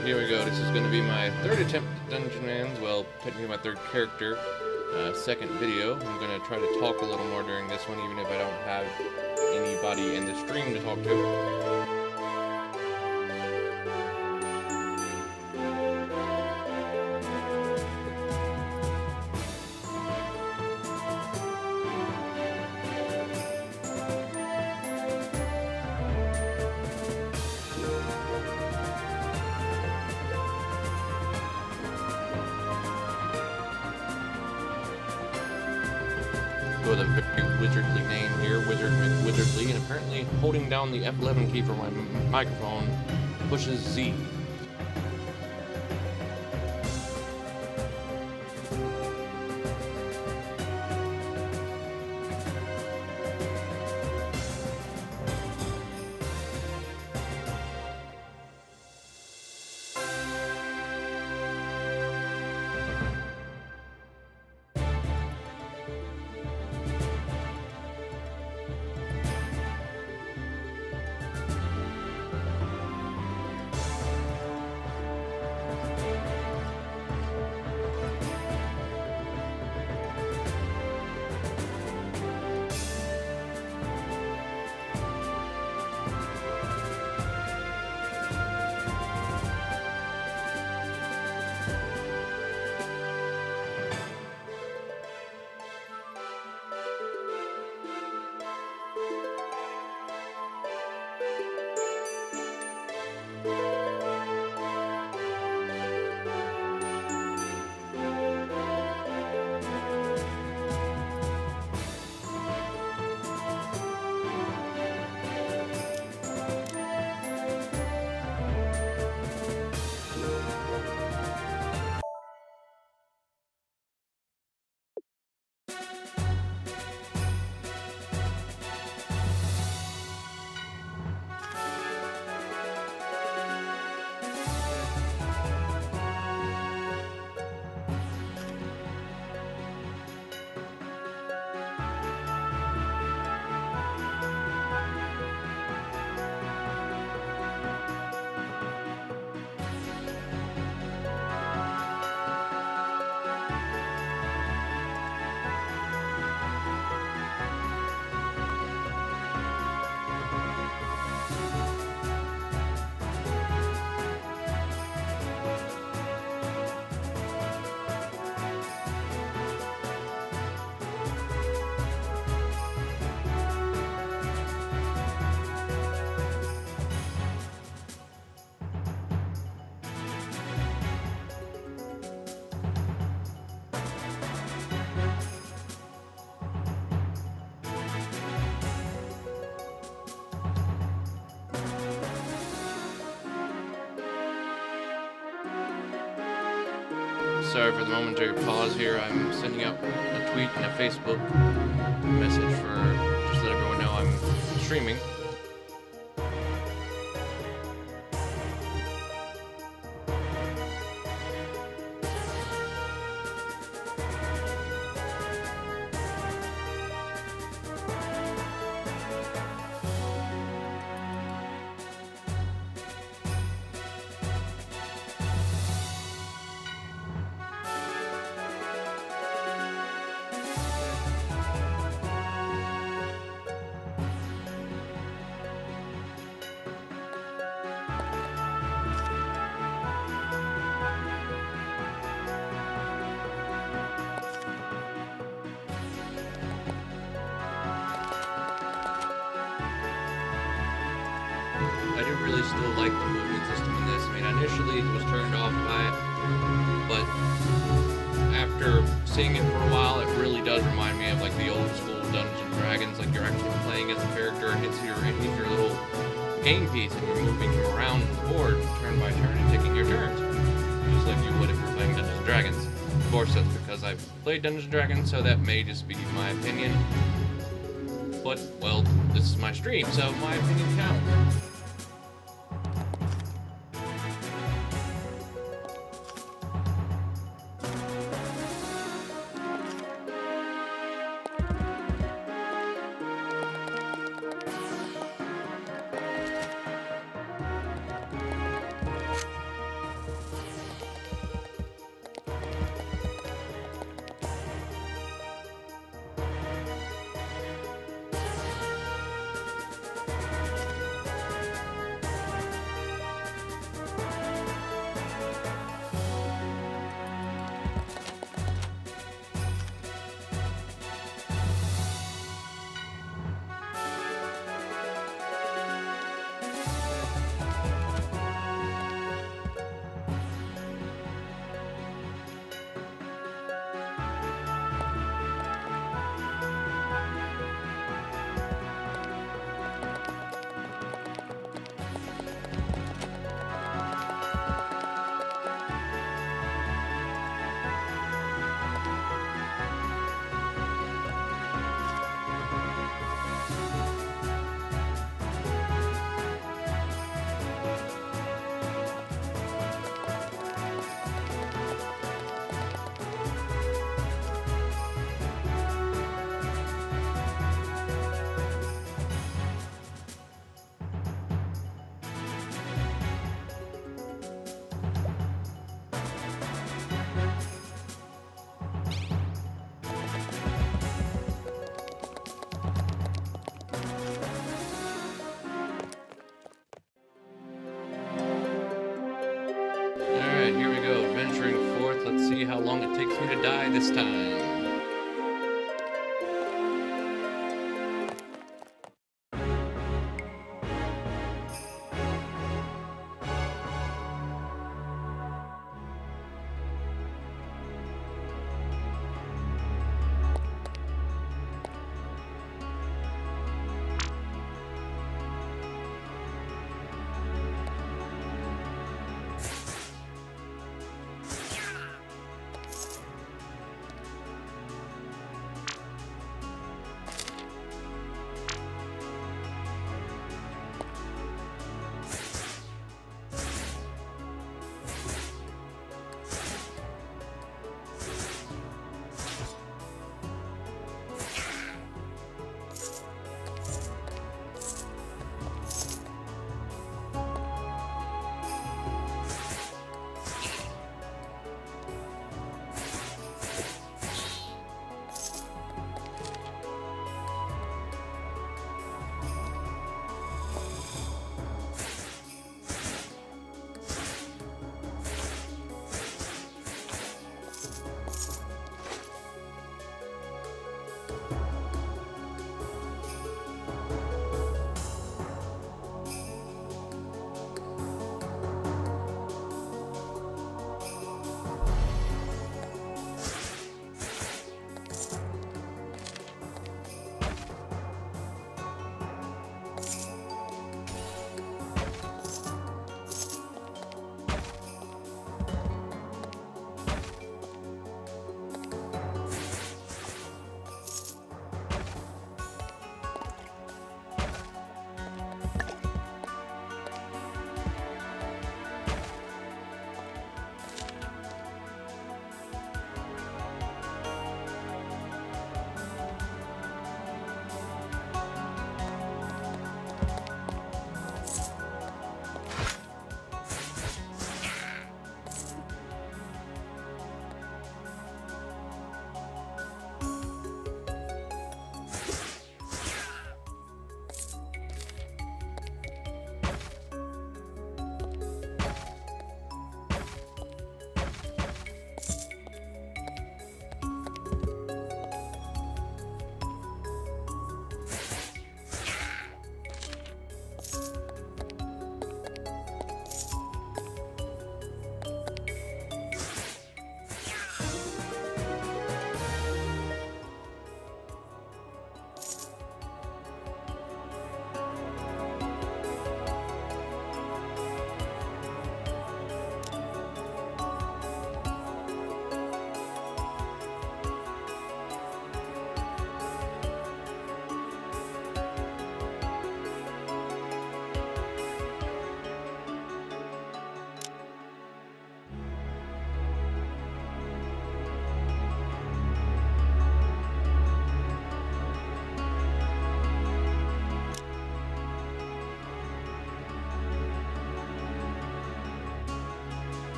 Alright, here we go. This is going to be my third attempt at Dungeonmans. Well, technically my third character. Second video. I'm going to try to talk a little more during this one, even if I don't have anybody in the stream to talk to. With a very wizardly name here, Wizardly, and apparently holding down the F11 key for my microphone pushes Z. Sorry for the momentary pause here. I'm sending out a tweet and a Facebook message for just to let everyone know I'm streaming. I do really still like the movement system in this. I mean, initially it was turned off by it, but after seeing it for a while, it really does remind me of like the old school Dungeons and Dragons. Like you're actually playing as a character, and it's your little game piece, and you're moving him around the board turn by turn and taking your turns, just like you would if you were playing Dungeons and Dragons. Of course, that's because I've played Dungeons and Dragons, so that may just be my opinion. But well, this is my stream, so my opinion counts. how long it takes me to die this time.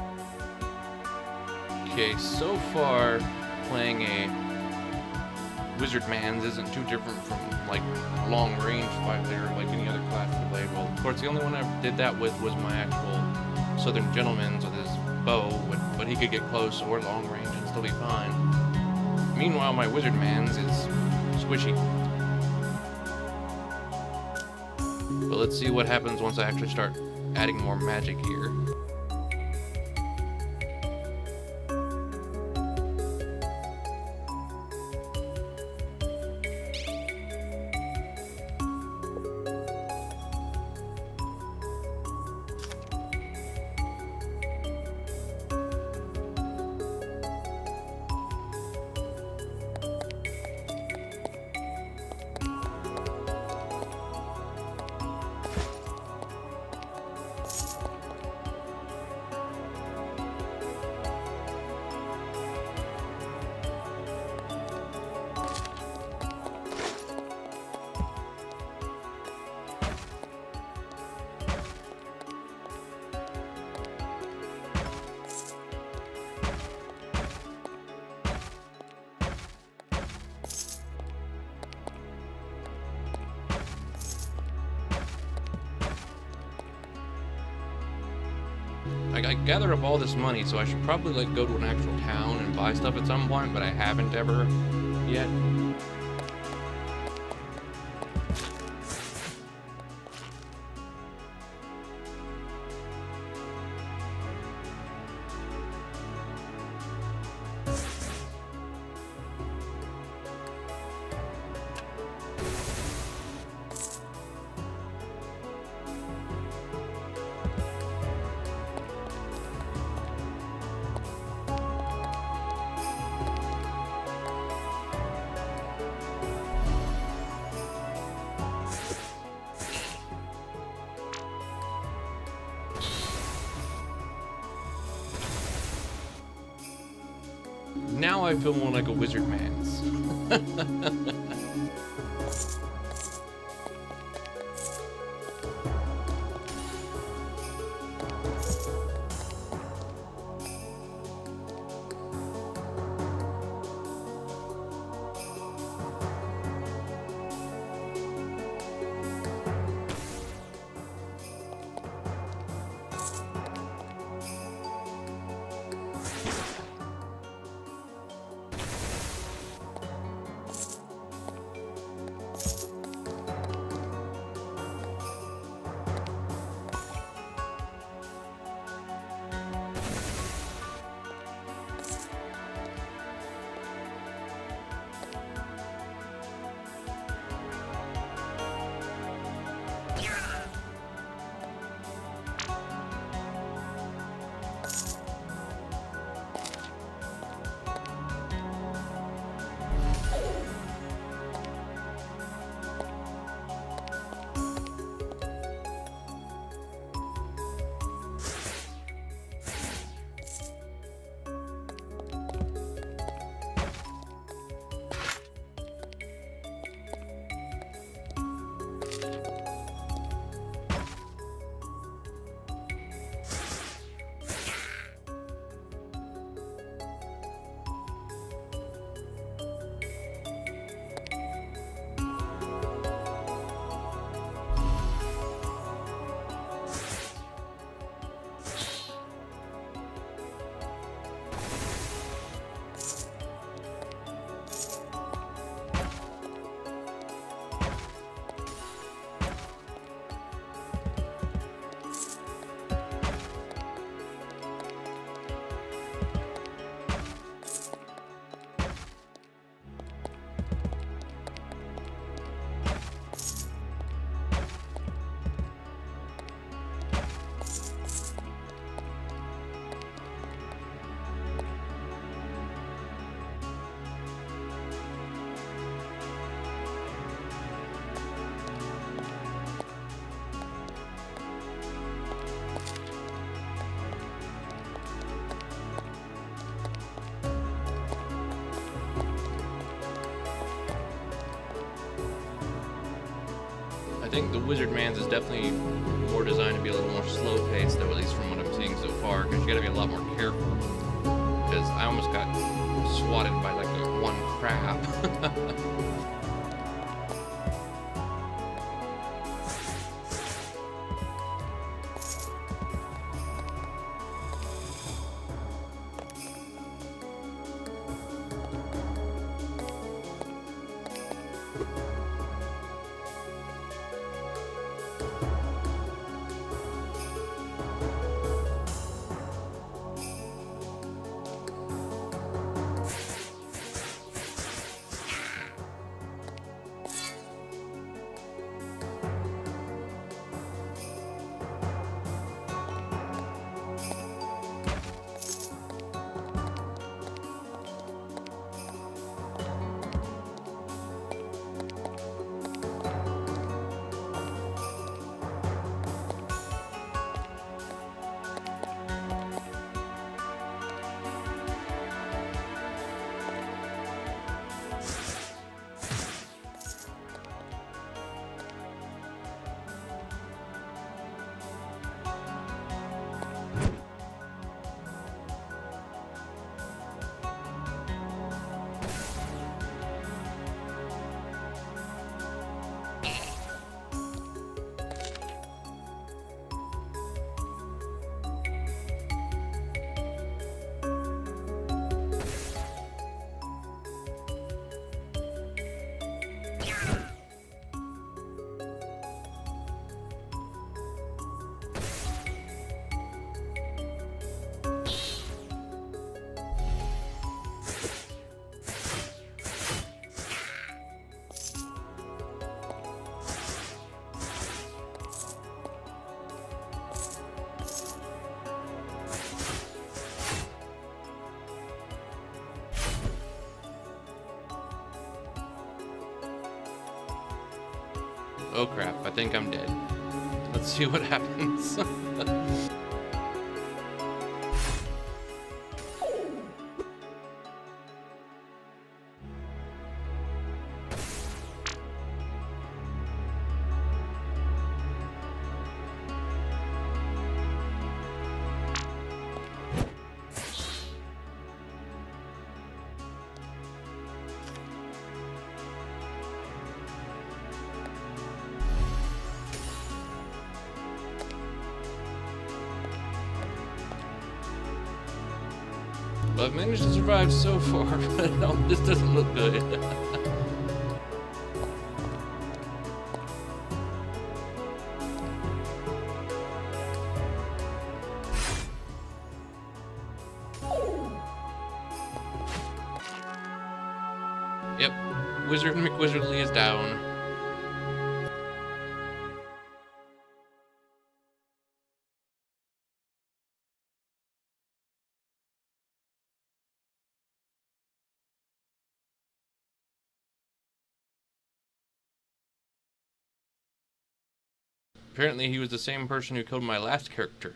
Okay, so far playing a Wizardmans isn't too different from like long range fighter like any other class we played. Well, of course, the only one I did that with was my actual Southern Gentleman's with his bow, but he could get close or long range and still be fine. Meanwhile, my Wizardmans is squishy. But let's see what happens once I actually start adding more magic here. I gathered up all this money, so I should probably like go to an actual town and buy stuff at some point, but I haven't ever yet. Now I feel more like a Wizardmans. I think the Wizardmans is definitely more designed to be a little more slow-paced, though, at least from what I'm seeing so far, because you gotta be a lot more careful. Because I almost got swatted by, like, one crab. Oh crap, I think I'm dead. Let's see what happens. Well, I've managed to survive so far, but no, this doesn't look good. Yep, Wizard McWizardly is down. Apparently he was the same person who killed my last character.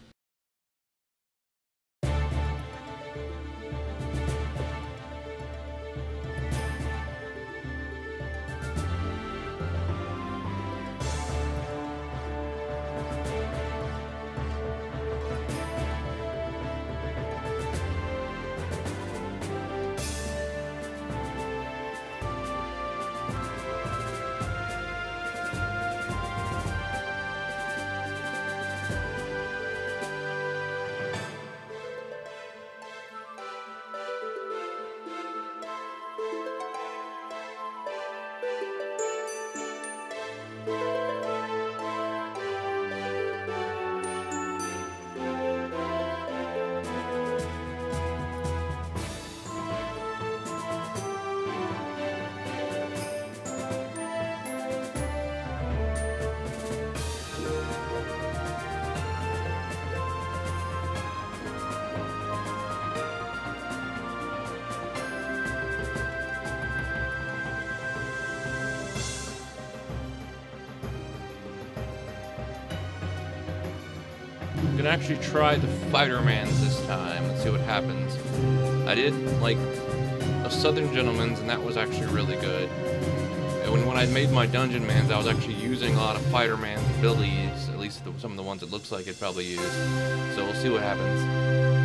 I'm gonna actually try the Fightermans this time. Let's see what happens. I did like a Southern Gentleman's, and that was actually really good. And when I made my Dungeonmans, I was actually using a lot of Fighterman's abilities, at least some of the ones it looks like it probably used. So we'll see what happens.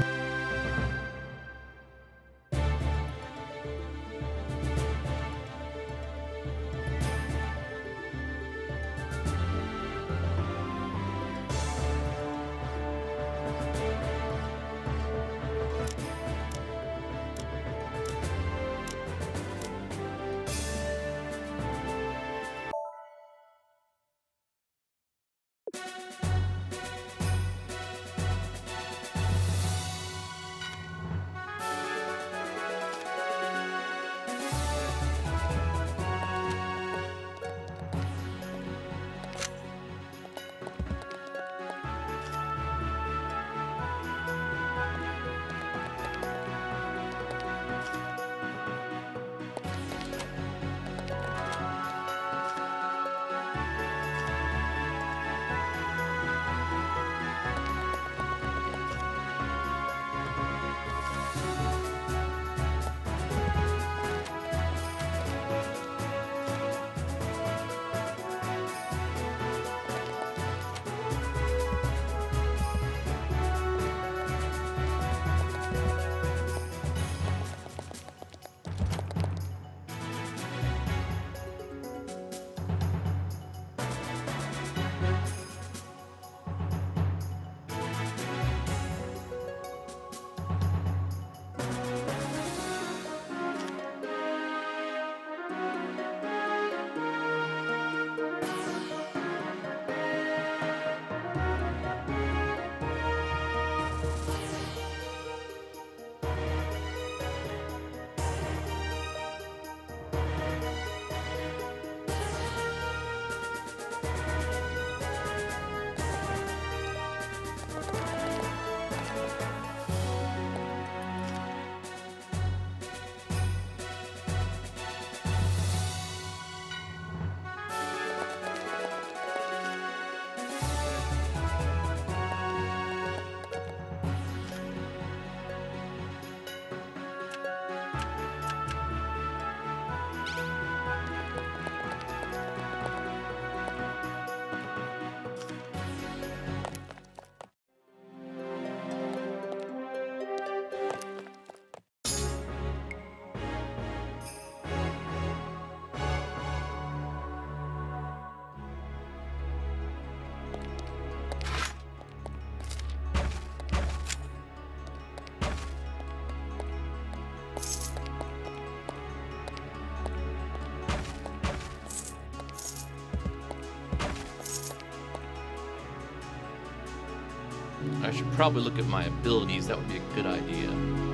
I should probably look at my abilities. That would be a good idea.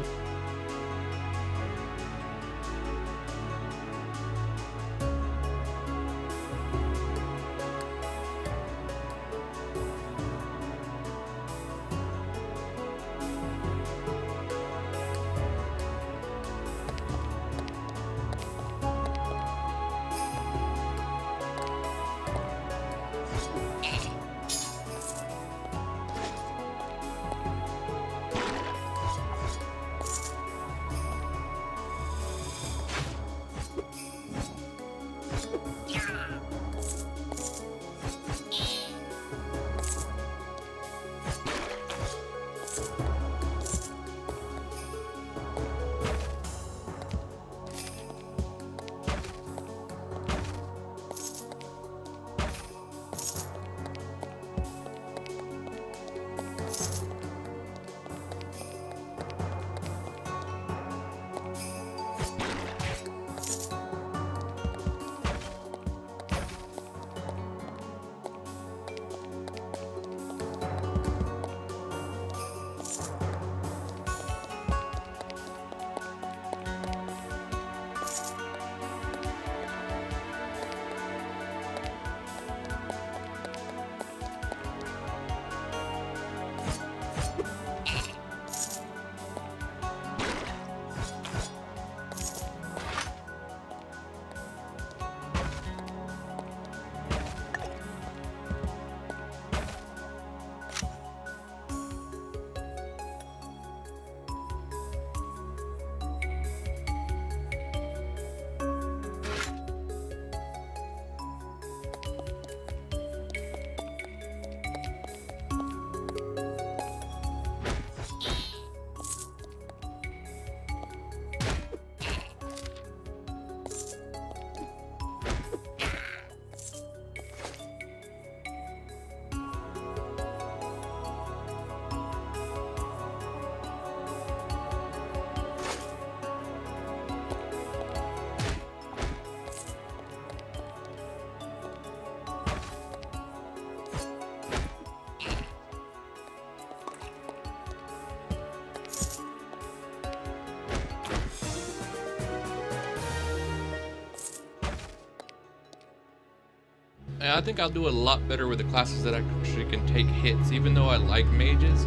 And I think I'll do a lot better with the classes that actually can take hits. Even though I like mages,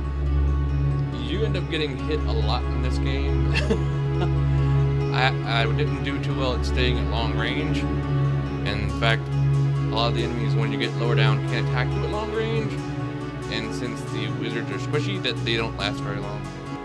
you end up getting hit a lot in this game. I didn't do too well at staying at long range. And in fact, a lot of the enemies, when you get lower down, can't attack you at long range. And since the wizards are squishy, that they don't last very long.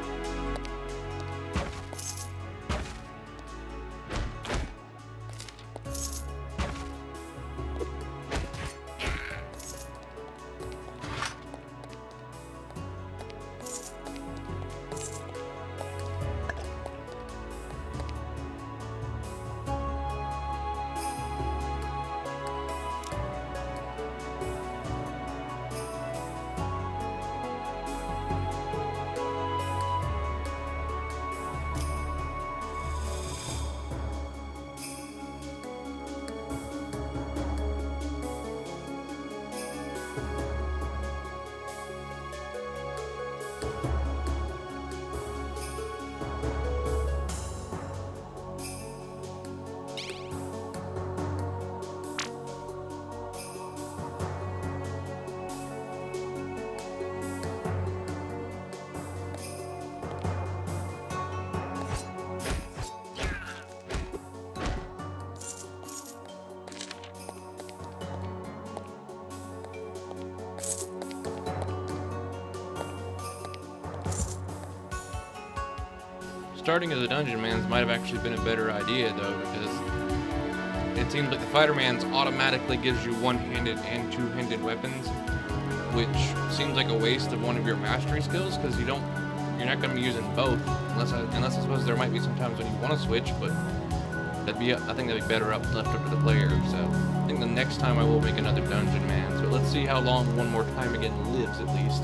Starting as a Dungeonmans might have actually been a better idea, though, because it seems like the Fightermans automatically gives you one-handed and two-handed weapons, which seems like a waste of one of your mastery skills, because you're not going to be using both, unless I suppose there might be some times when you want to switch, but I think that'd be better left up to the player. So I think the next time I will make another Dungeonmans, but let's see how long One More Time Again lives, at least.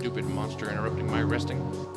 stupid monster interrupting my resting.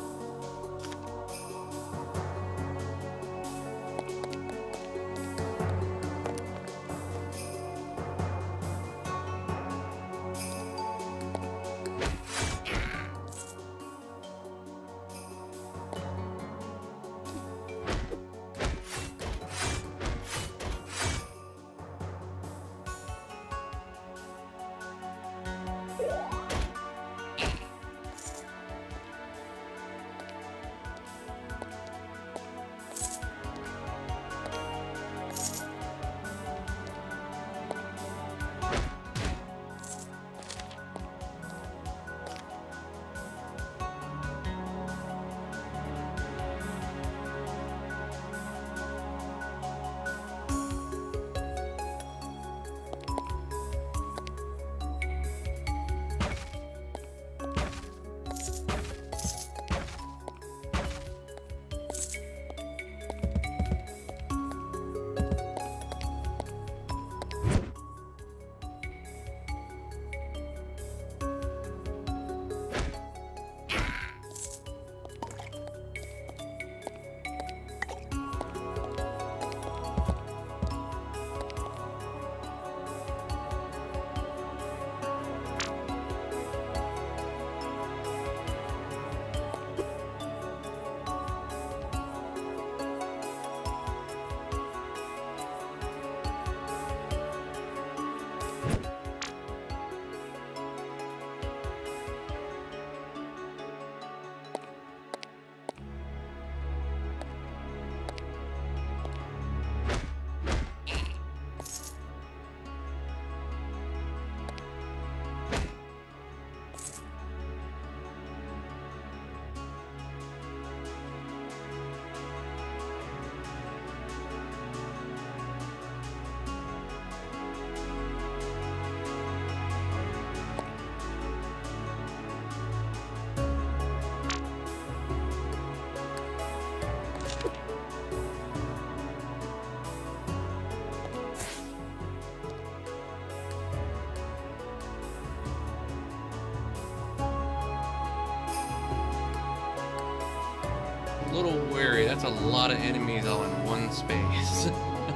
A little wary, that's a lot of enemies all in one space.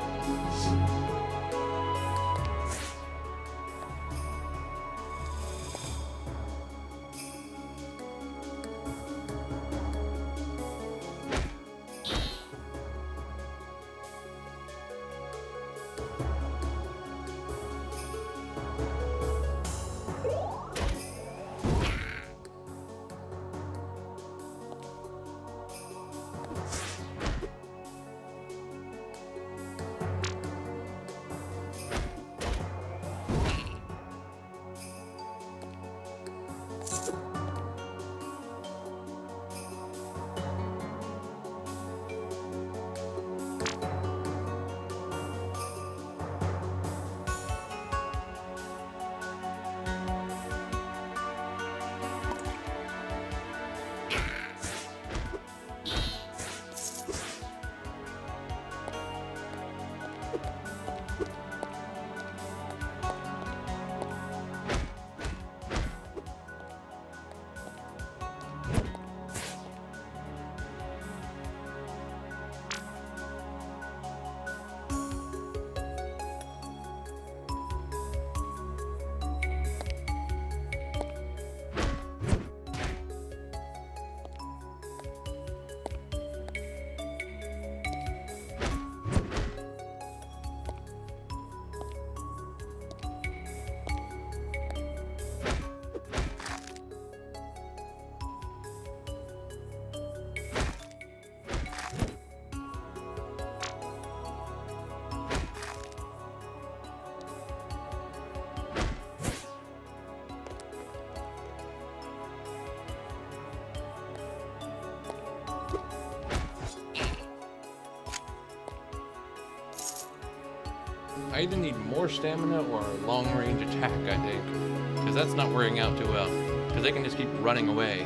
I either need more stamina or a long-range attack, I think. Because that's not working out too well. Because they can just keep running away.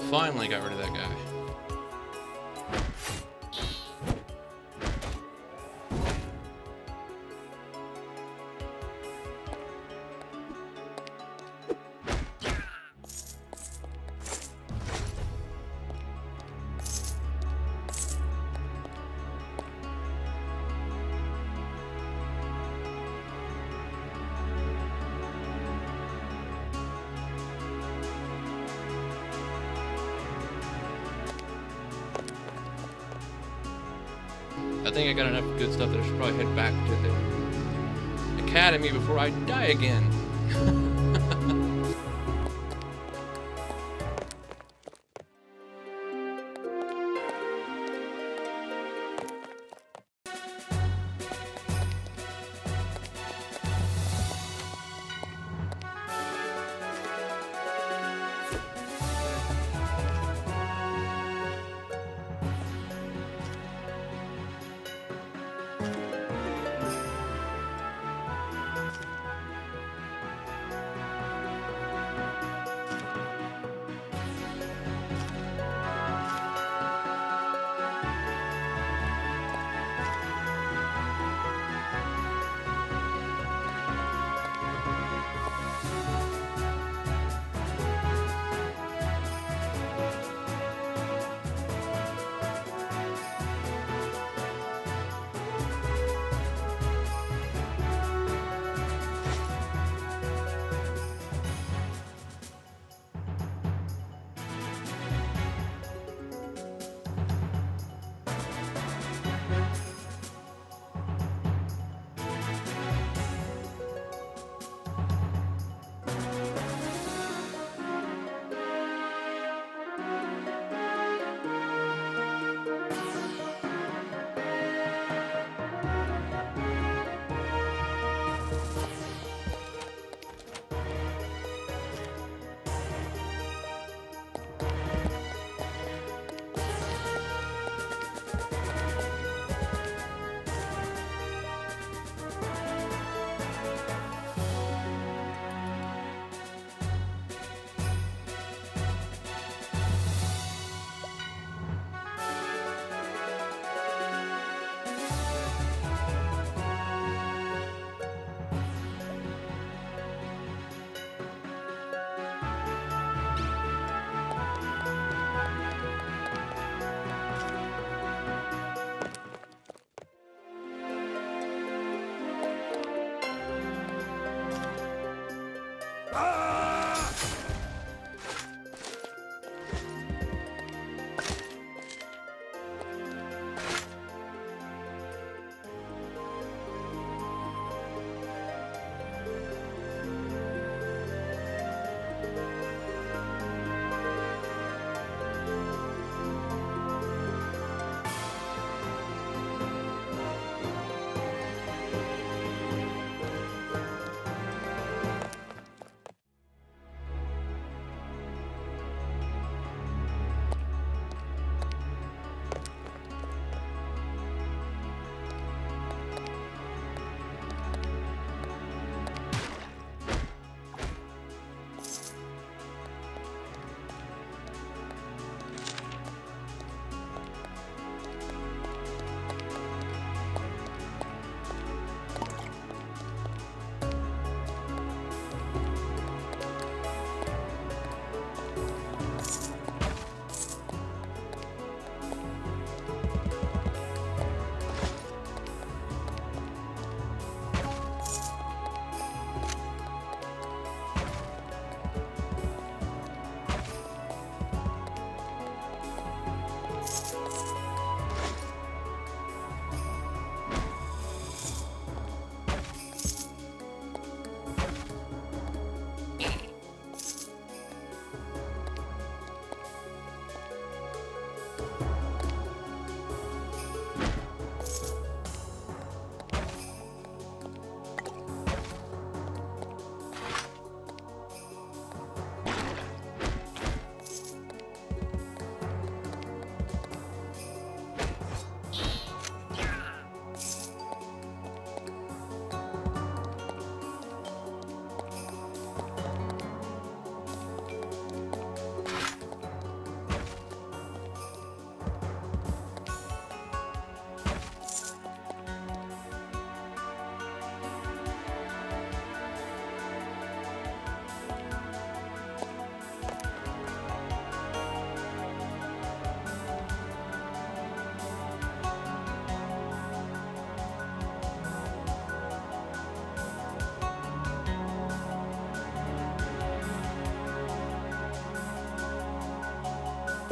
finally got rid of that guy. I think I got enough good stuff that I should probably head back to the academy before I die again.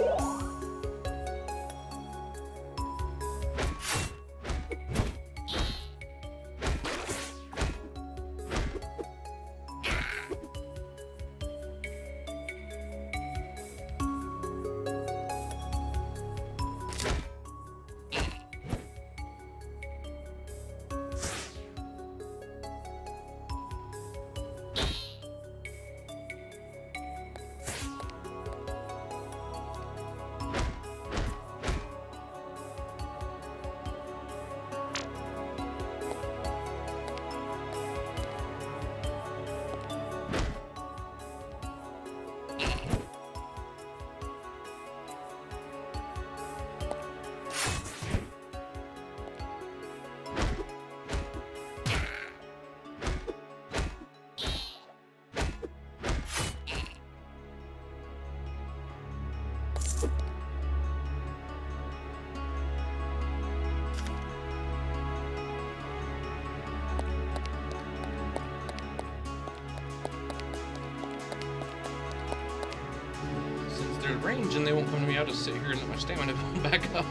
Range and they won't come to me, I'll just sit here and let my stamina build back up.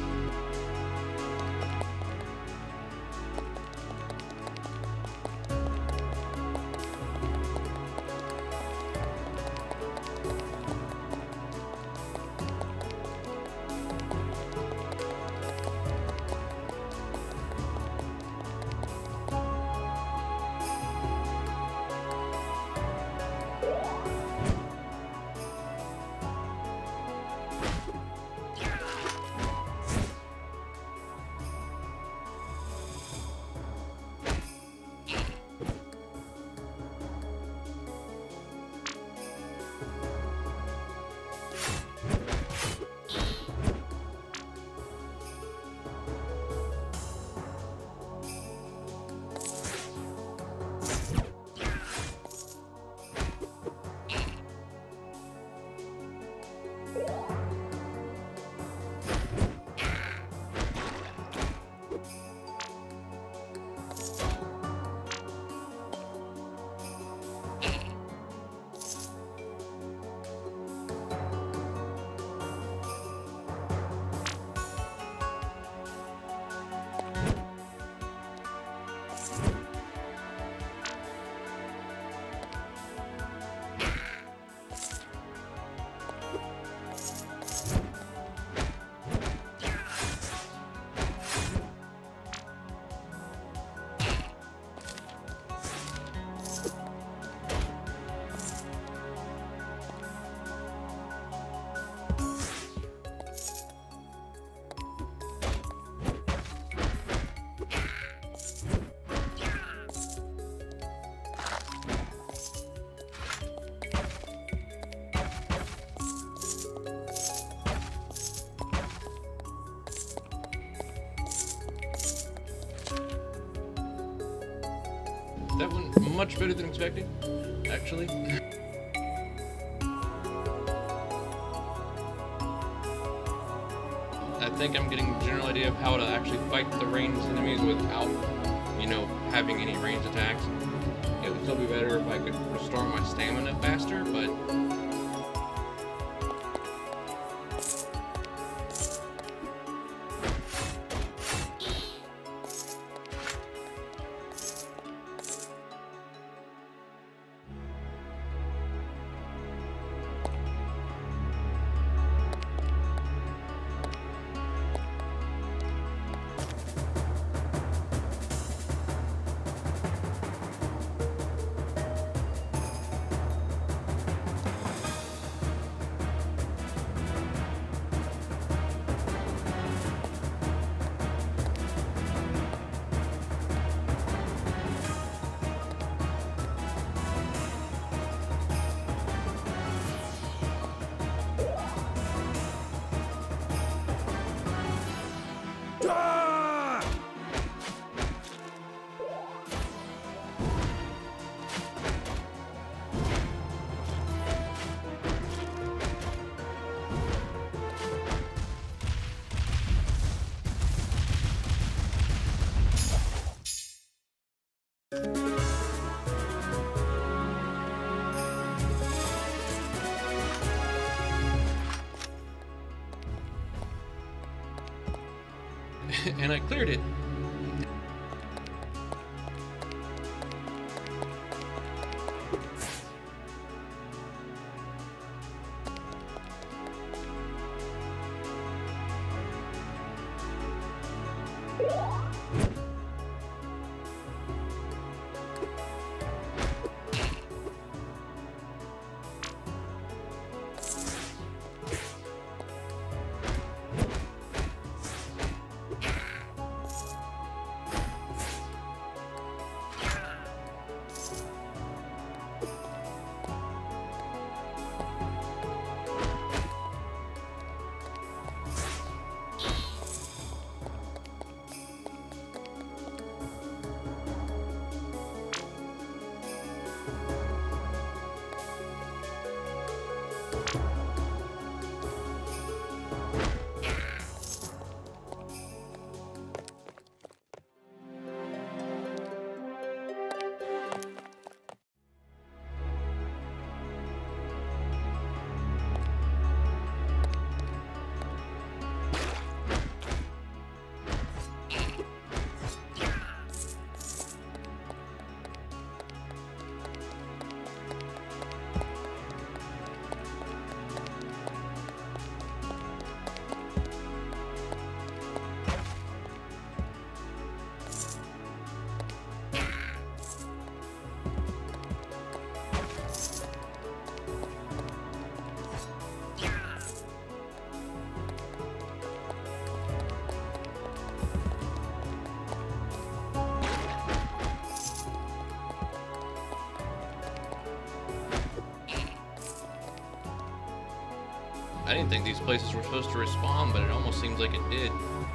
That went much better than expected, actually. I think I'm getting a general idea of how to actually fight the ranged enemies without, you know, having any ranged attacks. It would still be better if I could restore my stamina faster, but and I cleared it. I didn't think these places were supposed to respawn, but it almost seems like it did.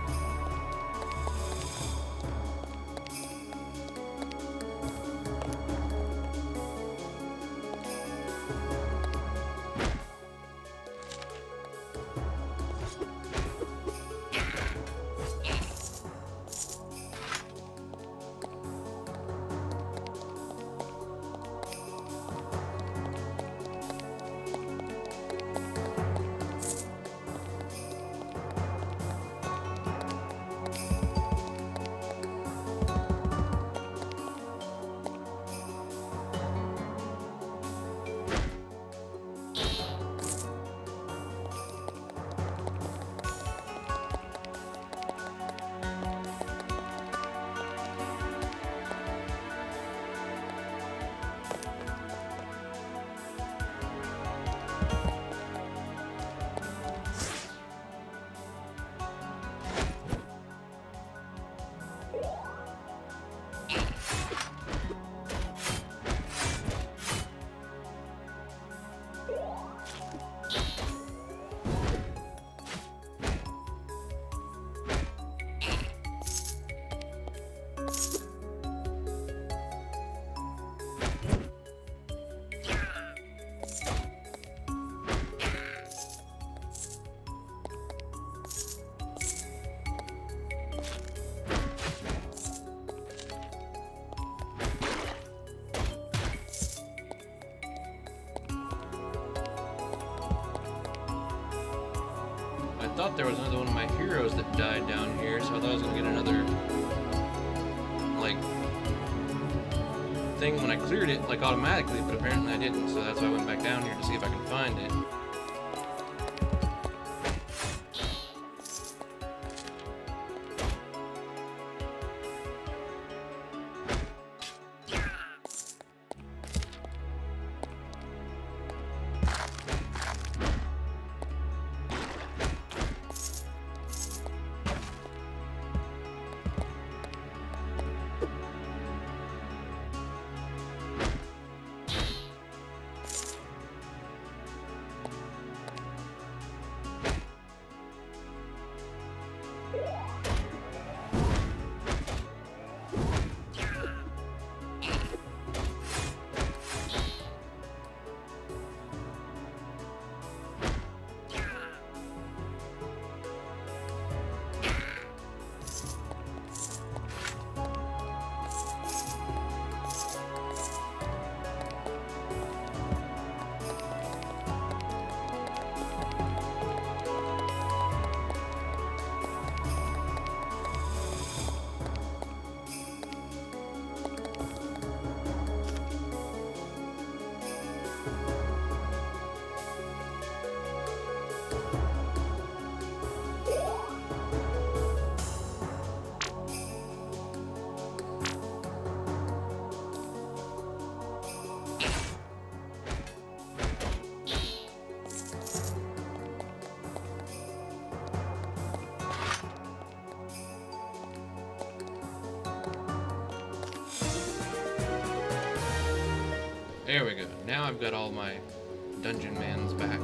I thought there was another one of my heroes that died down here, so I thought I was gonna get another, like, thing when I cleared it, like, automatically, but apparently I didn't, so that's why I went back down here to see if I can find it. There we go. Now I've got all my Dungeonmans back.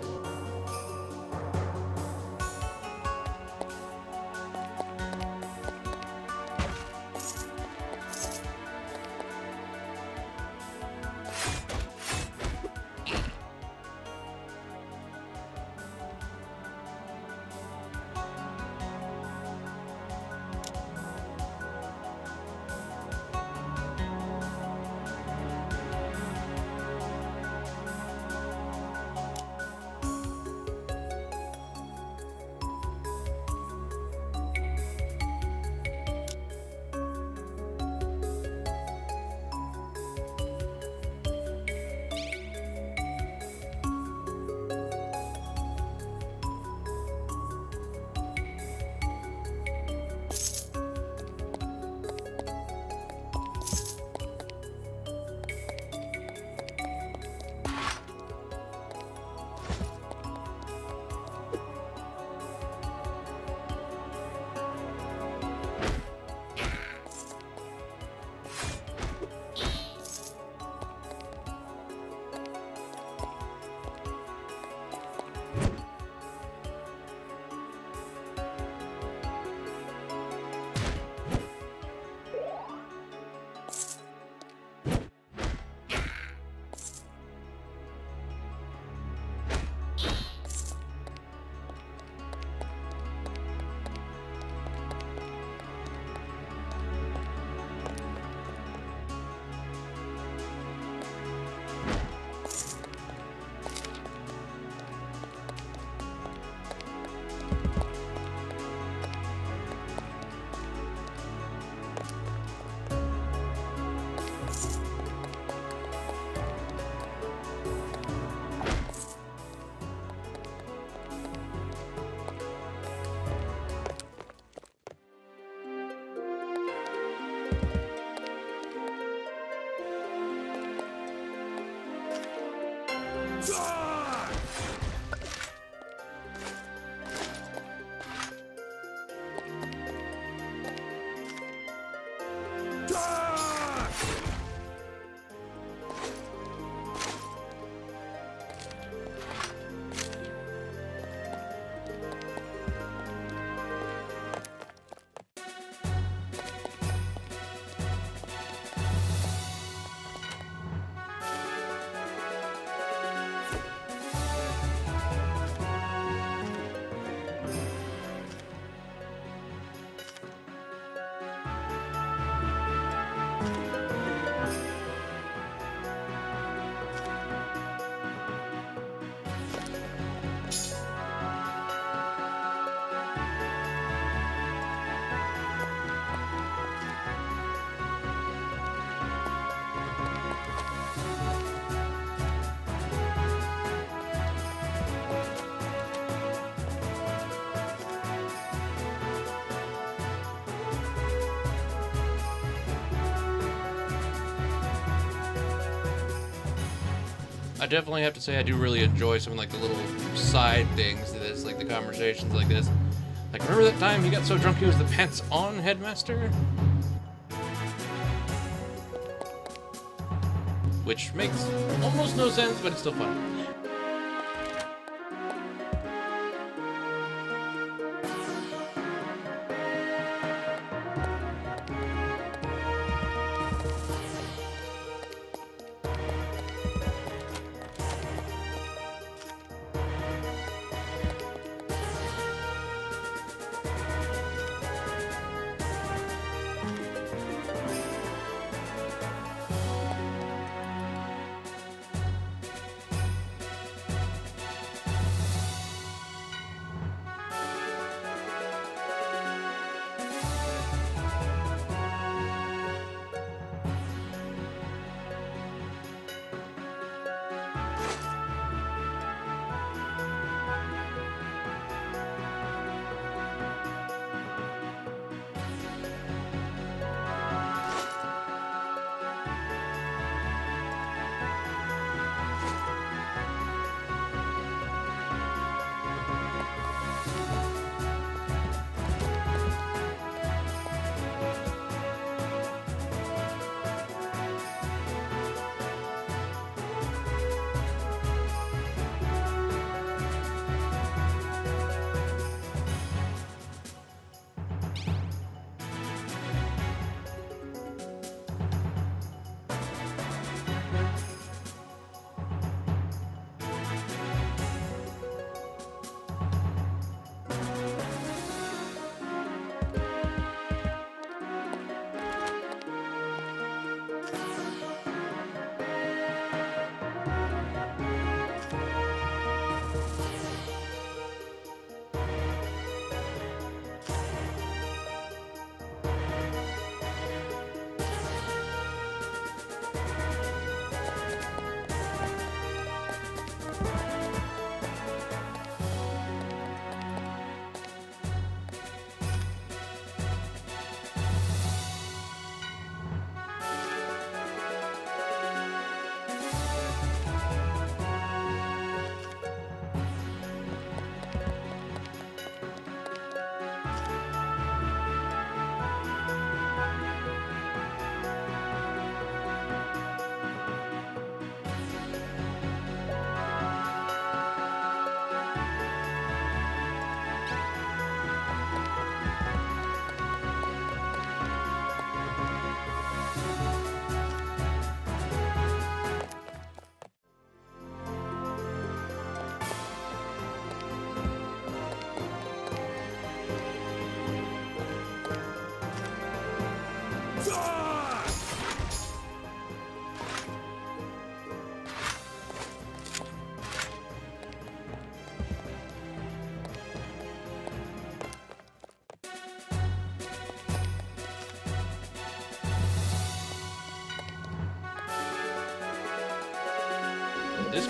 I definitely have to say I do really enjoy some of like the little side things to this, like the conversations like this. Like, remember that time he got so drunk he was the pants-on headmaster? Which makes almost no sense, but it's still fun.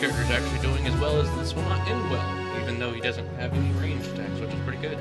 character is actually doing as well as this will not end well, even though he doesn't have any ranged attacks, which is pretty good.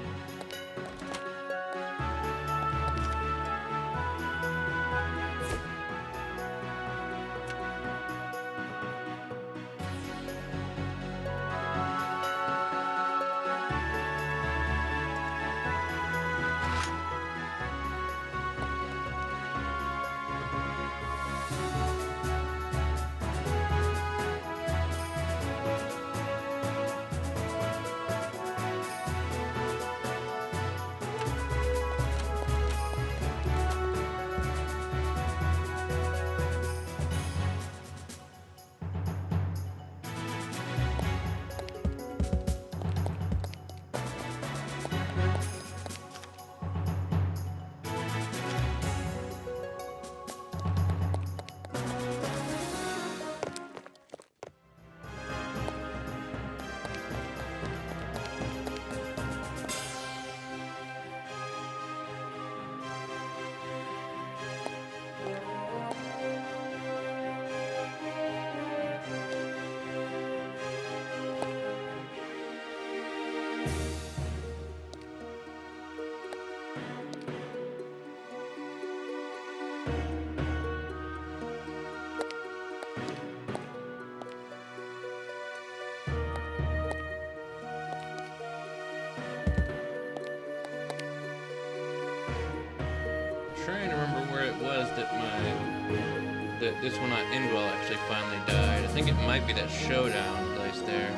Trying to remember where it was that this will not end well actually finally died. I think it might be that showdown place there.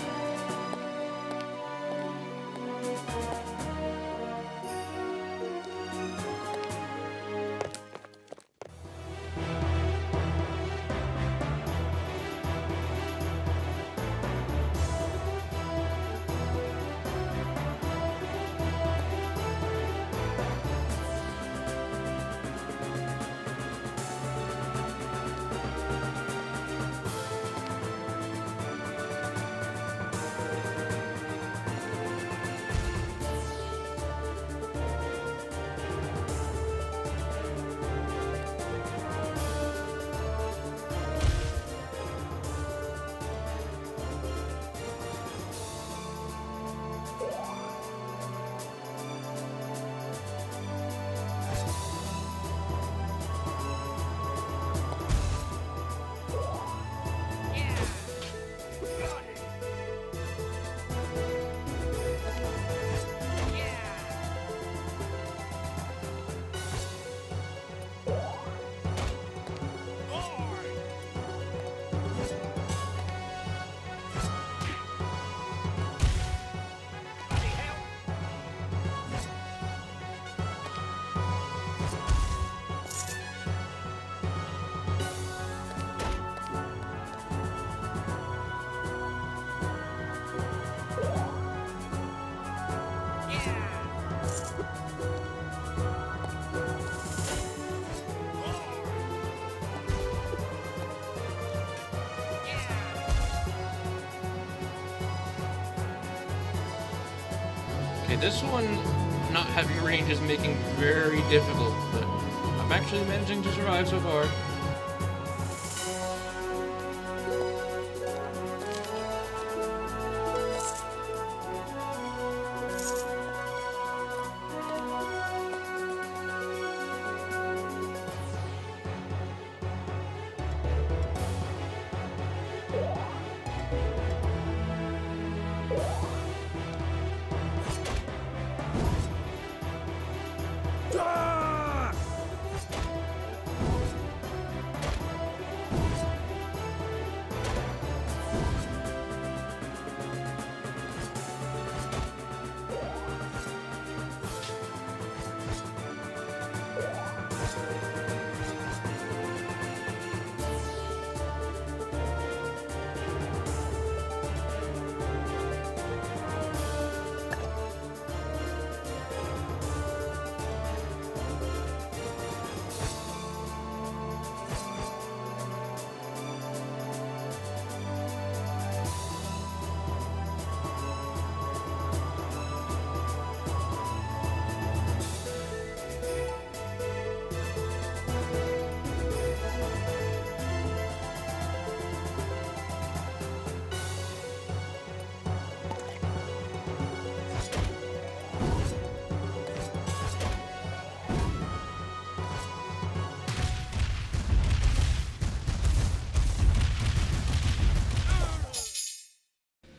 Okay, this one, not having range is making very difficult, but I'm actually managing to survive so far.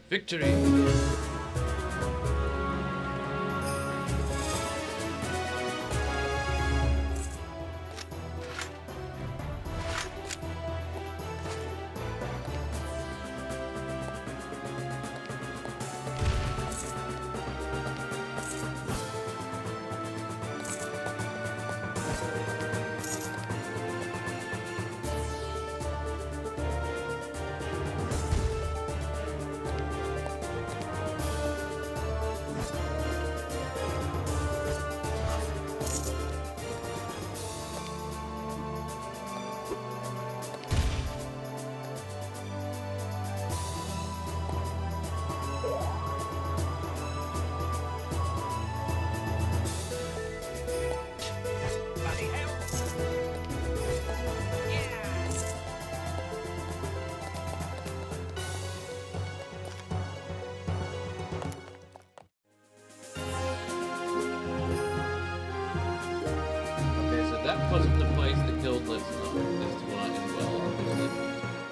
Victory! That wasn't the place that killed Liz. No, this is what I did well, obviously.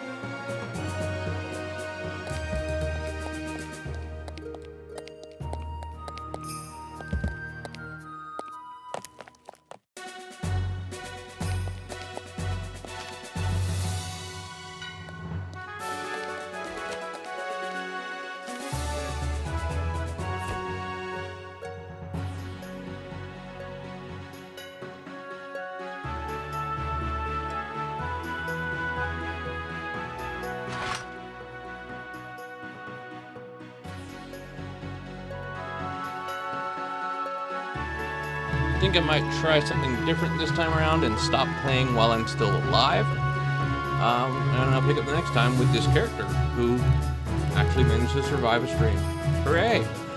I think I might try something different this time around and stop playing while I'm still alive. And I'll pick up the next time with this character who actually managed to survive a stream. Hooray!